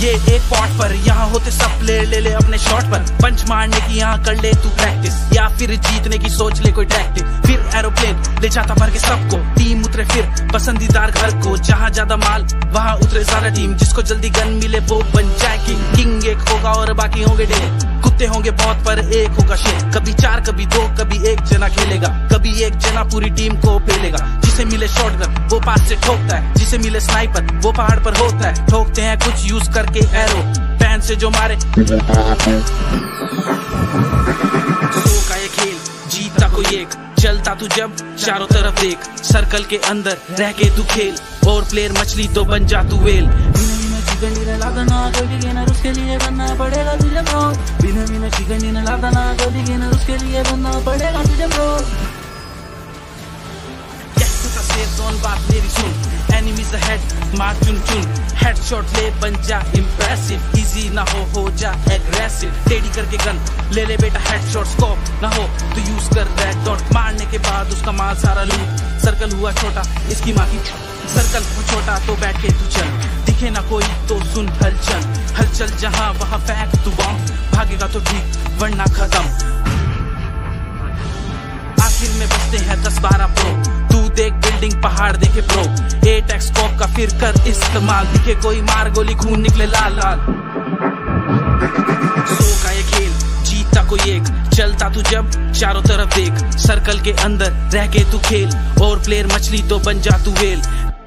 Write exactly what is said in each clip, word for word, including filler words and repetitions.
ये एक पॉट पर, यहाँ होते सब प्लेयर ले ले अपने शॉट पर। पंच मारने की यहाँ कर ले तू प्रैक्टिस, या फिर जीतने की सोच ले कोई टैक्टिक। फिर एरोप्लेन ले जाता भर के सबको, टीम उतरे फिर पसंदीदार घर को। जहाँ ज्यादा माल वहाँ उतरे ज्यादा टीम, जिसको जल्दी गन मिले वो बन जाए किंग। किंग एक होगा और बाकी होंगे ढेर, कुत्ते होंगे बहुत पर एक होगा शेर। कभी चार कभी दो कभी एक जना खेलेगा, कभी एक जना पूरी टीम को पेलेगा। जिसे मिले शॉटगन वो पास से ठोकता है, जिसे मिले स्नाइपर वो पहाड़ पर होता है। ठोकते हैं कुछ यूज करके एरो, पैन से जो मारे। सो का ये खेल जीता कोई एक, चलता तू जब चारों तरफ देख। सर्कल के अंदर रह के तू खेल, और प्लेयर मछली तो बन जा तू वेल। चिकन डिनर लादना गोली गेनर, उसके लिए बनना पड़ेगा तुझे प्रो। बिना बिना चिकन डिनर लादना गोली गेनर, उसके लिए बनना पड़ेगा तुझे प्रो। सेफ जोन बात मेरी सुन, एनिमीज अहेड मार चुन चुन। हेडशॉट ले बन जा इम्प्रेसिव, इजी ना हो हो जा एग्रेसिव। टेडी करके गन ले ले बेटा हेडशॉट, स्कोप ना हो तो यूज कर रेड डॉट। मारने के बाद उसका माल सारा लूट, सर्कल हुआ छोटा इसकी माँ की। सर्कल हो छोटा तो बैठ के तू चल, दिखे ना कोई तो सुन हलचल। हलचल जहाँ वहाँ फेंक तू बॉम्ब, भागेगा तो ठीक वरना खत्म। आखिर में बचते हैं दस बारह प्रो, तू देख बिल्डिंग पहाड़ देखे प्रो। एट एक्स स्कोप का फिर कर इस्तेमाल, दिखे कोई मार गोली खून निकले लाल लाल। सो का ये खेल जीता कोई एक, चलता तू जब चारों तरफ देख। सर्कल के अंदर रह के तू खेल, और प्लेयर मछली तो बन जा तू वेल।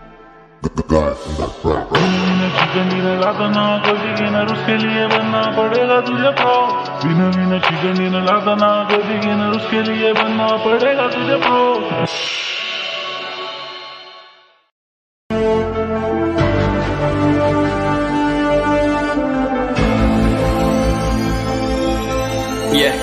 चिकन डिनर लादना गोली गेनर, उसके लिए बनना पड़ेगा तुझे प्रो। बिना बिना चिकन डिनर लादना गोली गेनर, उसके लिए बनना पड़ेगा तुझे प्रो। Yeah.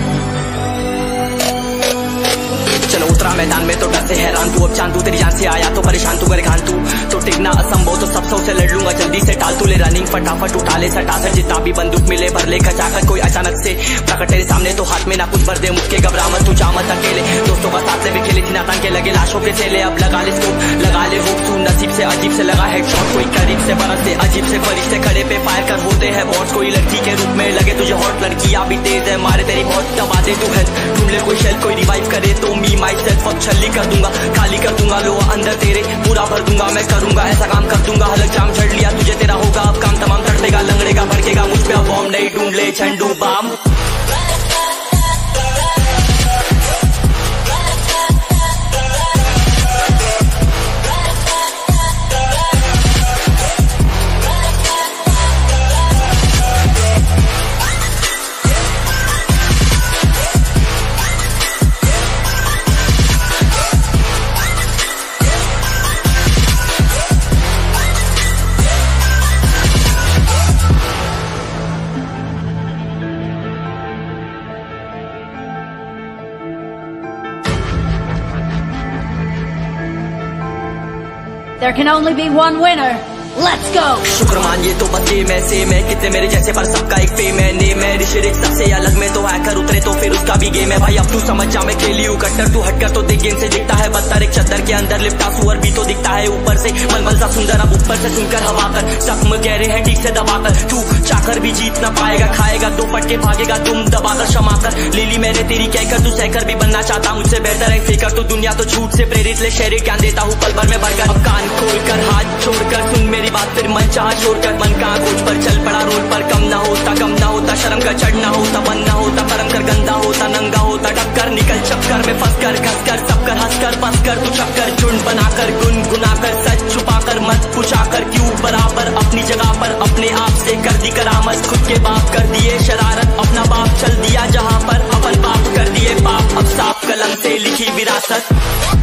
चलो उतरा मैदान में तो डर से हैरान तू, अब चांद तू तेरी जान से आया तो परेशान तू, करे खान तू तो टिकना असंभव, तो सब सौ से लड़ लूंगा जल्दी से। टाल तू ले रनिंग फटाफट, उठा ले सटा से जितना भी बंदूक मिले, भर ले खचाकर। कोई अचानक से प्रकट तेरे सामने तो हाथ में ना कुछ भर दे, मुझके घबरा मत तू, जा मत अकेले। दोस्तों का साथ से भी खेले थी नातान के लगे लाशों के सेले। अब लगा ले स्कोप लगा ले हुक तू, नसीब से अजीब से लगा हेडशॉट। कोई करीब से बरस से अजीब से फरिश्ते खड़े पे फायर कर होते हैं बॉट्स। कोई लड़की के रूप में लगे तुझे हॉट, लड़की अभी तेज है मारे तेरी बहुत। दबा दे तू हेल्थ ढूंढ ले कोई शेल, कोई रिवाइव करे तो मी माई सेल्फ अब छल्ली कर दूंगा, खाली कर दूंगा लो अंदर तेरे, पूरा भर दूंगा मैं करूंगा ऐसा काम कर दूंगा। हलक जाम छड़ लिया तुझे तेरा होगा अब काम तमाम, तड़पेगा लंगड़ेगा भड़केगा मुझ पे अब बॉम्ब नहीं, ढूंढ ले Zandu balm. There can only be one winner. Let's go! शुक्र मानिए तो बस ये मैं से मैं कितने मेरे जैसे पर सबका एक फेम है। ने मैं ऋषिरिक सबसे अलग में तो हैकर उतरे तो फिर उसका भी गेम है भाई। अब तू समझ जा मैं खेली हूँ कट्टर, तू हटकर तो देख गेम से दिखता है बदतर। एक चद्दर के अंदर लिपटा सुअर भी तो दिखता है ऊपर से मलमल सा सुंदर। अब ऊपर से सुनकर हवा कर जख्म गहरे हैं ठीक से दबाकर, तू चाकर भी जीत ना पाएगा, खाएगा दो पटके भागेगा तुम दबाकर क्षमा कर। ले ली मैंने तेरी कहकर तू सहकर भी बनना चाहता मुझसे बेहतर है फेकर। तू दुनिया तो झूठ से प्रेरित ले शहरी ज्ञान देता हूँ पल भर में भरकर। अब कान खोल कर हाथ छोड़कर सुन मेरी बात, फिर मन छोड़कर मन का खोज पर चल पड़ा रोड पर। कम ना होता कम ना होता शर्म का चढ़ना होता, बन ना होता परम कर गंदा होता, नंगा होता टक्कर निकल चक्कर में फंस कर घस कर सब कर हंस कर बस कर तू चक्कर। झुंड बनाकर गुनगुनाकर सच छुपाकर मत पूछाकर क्यों बराबर अपनी जगह पर अपने आप से कर दी करामत। खुद के बाप कर दिए शरारत, अपना बाप चल दिया जहाँ पर अपन बाप कर दिए पाप। अब साफ कलम से लिखी विरासत।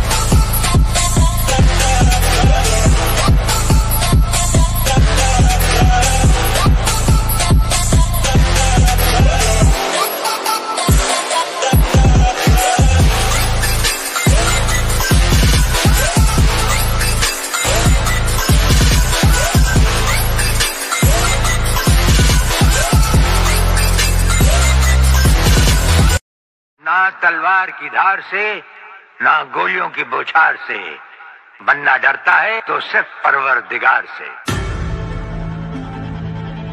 ना तलवार की धार से ना गोलियों की बौछार से, बनना डरता है तो सिर्फ परवरदिगार से।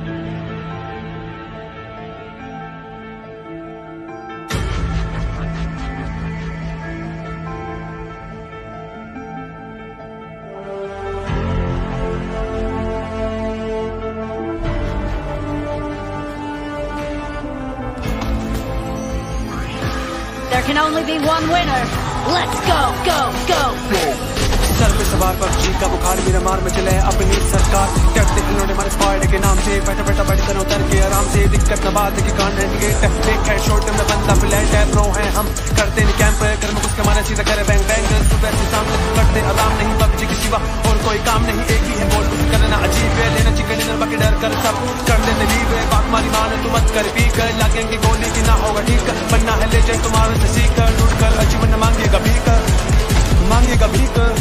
can only be one winner. Let's go, go, go. सर पे सवार पबजी का बुखार मेरा मार में चले अपनी सरकार कहते खिलौने हमारे स्क्वाड के नाम से बैठा बैठा बैठकर उतर के आराम से दिक्कत न बात है कि कान रेंडिकेट एक है शॉर्ट में बंदा फ्लैट है प्रो है हम करते नहीं कैंप कर में कुछ कमाना सीधा करे बैंक बैंक सुबह से शाम तक करते आराम नहीं पबजी के सिवा और कोई काम नहीं एक ही है बोल कुछ करना अजीब है लेना चिकन डिनर बाकी डर कर सब कर देते लीव है बात मारी मान तू मत कर पी कर लगेंगे गोली की ना होगा ठीक बनना है लेजेंड तुम्हारे से सीख कर लूट कर अचीवमेंट मांगेगा भी कर मांगेगा भी कर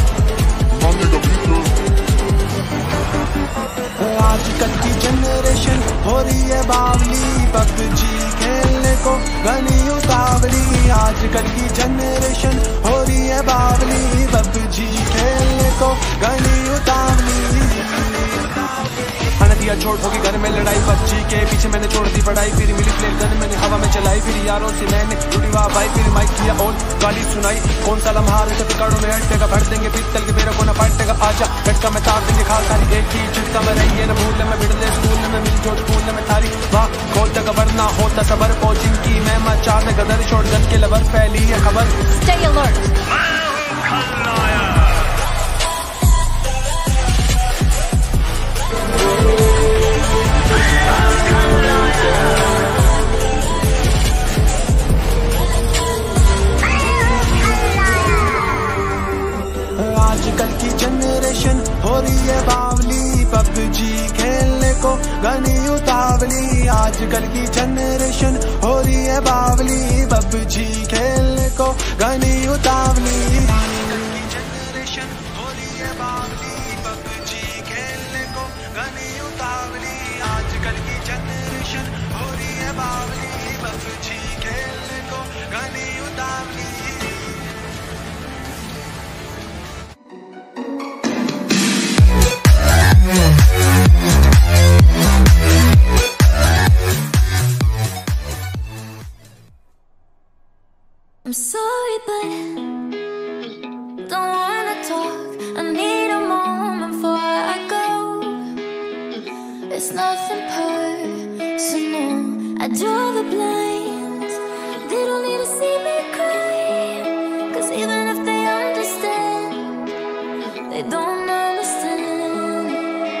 आजकल की जनरेशन हो रही है बावली पबजी खेलने को घनी उतावली आजकल की जनरेशन हो रही है बावली पबजी खेलने को घनी उतावली दिया छोड़ होगी घर में लड़ाई पबजी के पीछे मैंने छोड़ दी पढ़ाई फिर मिली प्लेन गन मैंने हवा में चलाई फिर यारों से मैंने टूटी वाह भाई फिर माइक किया और गाली सुनाई कौन सा लम्हा है पिकाड़ों में हटेगा भर देंगे पिस्तल के मेरे को ना फाटेगा आजा झटका में तार देंगे खा खाली एक ही चिटका में रही है ना भूल में बिड़ले स्कूल में मिल जोड़ स्कूल में थारी वाह खोल तक वरना होता सबर को जिनकी मैं मचा दे गदर शॉट गन के लवर फैली है खबर Stay alert. आजकल की जनरेशन हो रही है बावली पबजी खेलने को घनी उतावली आजकल की जनरेशन हो रही है बावली पबजी खेलने को घनी उतावली जनरेशन हो रही है बावली पबजी खेलने को घनी उतावली आजकल की जनरेशन हो रही है बावली पबजी खेलने को घनी उतावली I'm sorry, but don't wanna talk. I need a moment before I go. It's nothing personal. I draw the blinds. They don't need to see me cry. Cause even if they understand, they don't understand.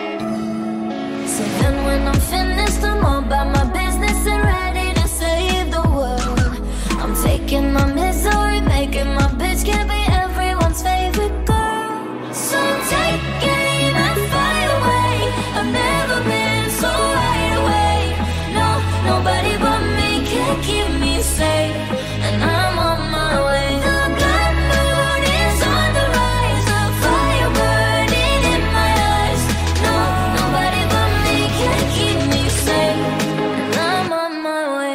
So then when I'm finished, I'm all about my business and ready to save the world. I'm taking my misery, making my bitch can be everyone's favorite girl. So take aim and fly away. I've never been so wide awake. No, nobody but me can keep me safe. And I'm on my way. The blood moon is on the rise. A fire burning in my eyes. No, nobody but me can keep me safe. And I'm on my way.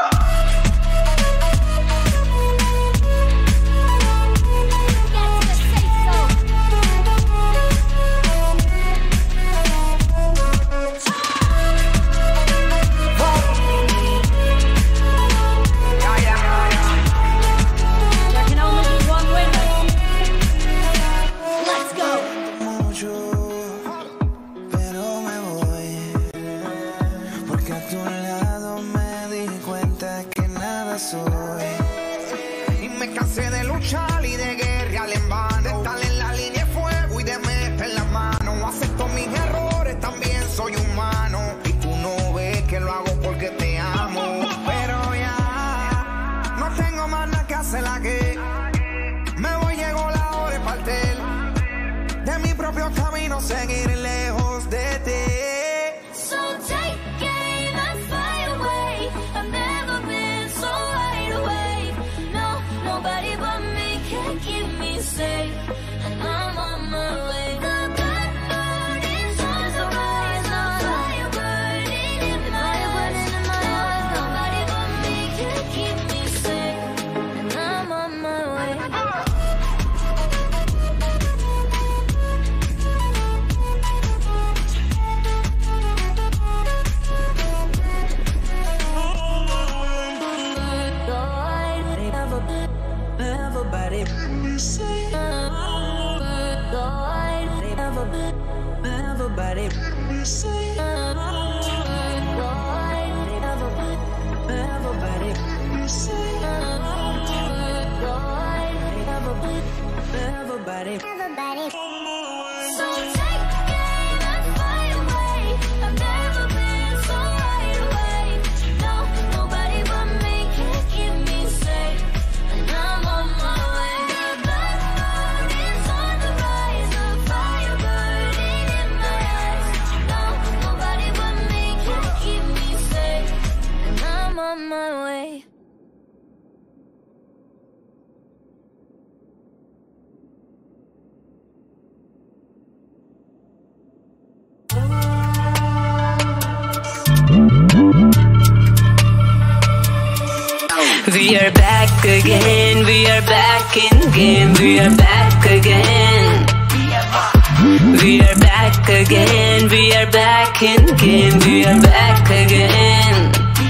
Y me cansé de luchar y de guerrear en vano, de estar en la línea de fuego y de meter la mano. Acepto mis errores, también soy humano. Y tú no ves que lo hago porque te amo. Pero ya no tengo más nada que hacer la que me voy, llegó la hora de partir de mi propio camino, seguir lejos de ti. So take aim and fly away. I've never been so wide awake. No, nobody but me can keep me safe. And I'm on my way. The blood moon is on the rise. A fire burning in my eyes. Nobody but me can keep me safe. And I'm on my way. Everybody Everybody Everybody We are back again, we are back in game, we are back again. We are back again, we are back in game, we are back again.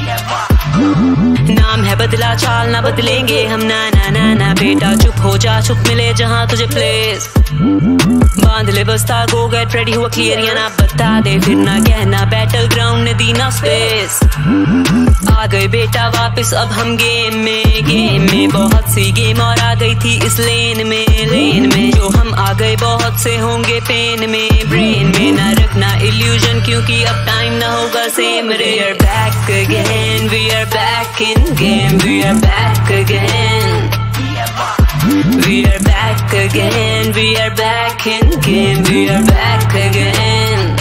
नाम है बदला चाल ना बदलेंगे हम ना ना ना ना बेटा चुप हो जा चुप मिले जहाँ तुझे प्लेस बांध ले बस्ता गो गेट रेडी हुआ क्लियर या ना बता दे फिर ना कहना बैटल ग्राउंड ने दी ना स्पेस आ गए बेटा वापस अब हम गेम में गेम में बहुत सी गेम और आ गई थी इस लेन में लेन में जो हम आ गए बहुत से होंगे पेन में ब्रेन में ना रखना इल्यूजन क्योंकि अब टाइम ना होगा सेम रे we are back again we are back in game we are back again We are back again, we are back in game, we are back again.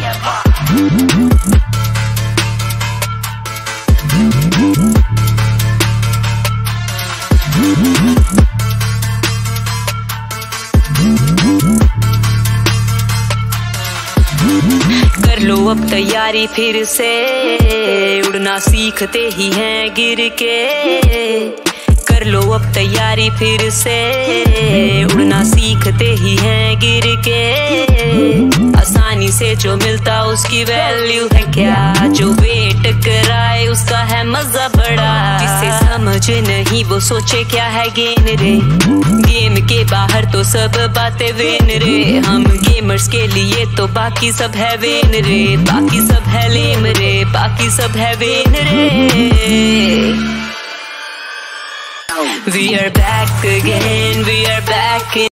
कर लो अब तैयारी फिर से उड़ना सीखते ही हैं गिर के कर लो अब तैयारी फिर से उड़ना सीखते ही हैं गिर के आसानी से जो मिलता उसकी वैल्यू है क्या जो वेट कराए उसका है मजा बड़ा जिसे समझ नहीं वो सोचे क्या है गेम रे गेम के बाहर तो सब बातें वेन रे हम गेमर्स के लिए तो बाकी सब है वेन रे बाकी सब है लेम रे बाकी सब है वेन रे We are back again, we are back in